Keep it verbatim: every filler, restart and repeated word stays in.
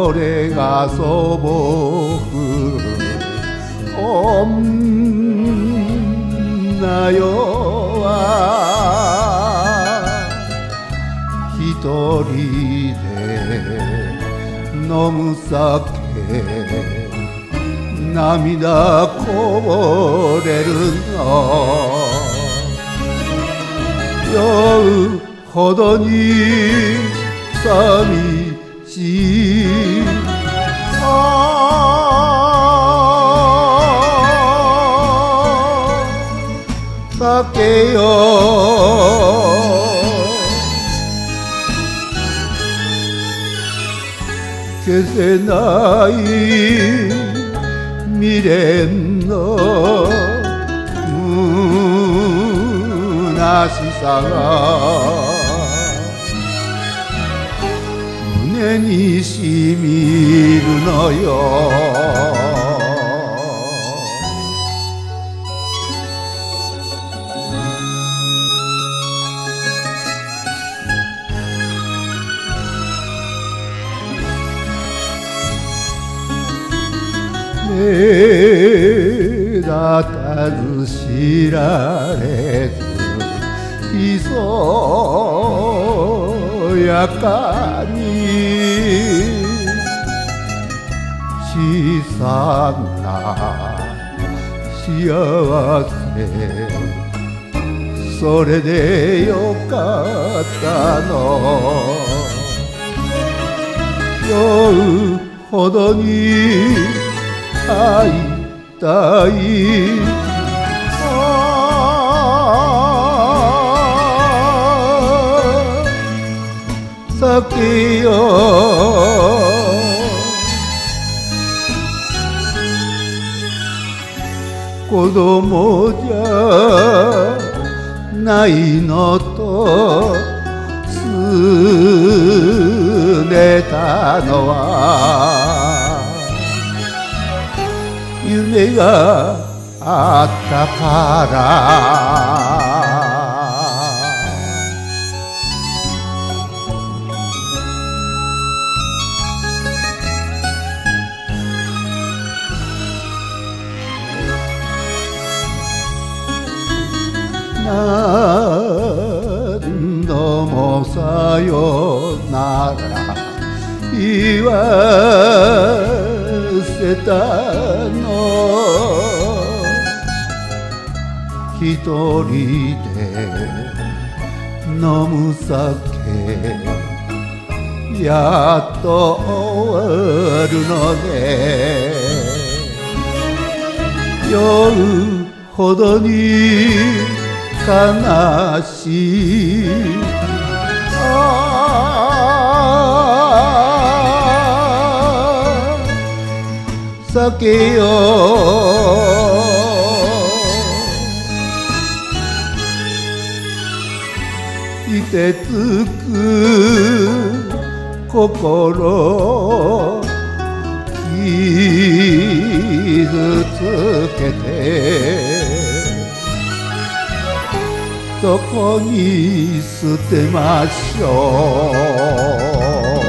それが素朴女よは一人で飲む酒涙こぼれるの酔うほどに寂しいああ酒よ消せない未練の虚しさが胸にしみるのよ目立たず知られずひそやかに小さな幸せそれでよかったの酔うほどに会いたいああ酒よ子供じゃないのとすねたのは夢があったから何度もさよなら言わせたの一人で飲む酒やっと終わるのね酔うほどに悲しいああ酒よ凍てつく心傷つけてどこに捨てましょう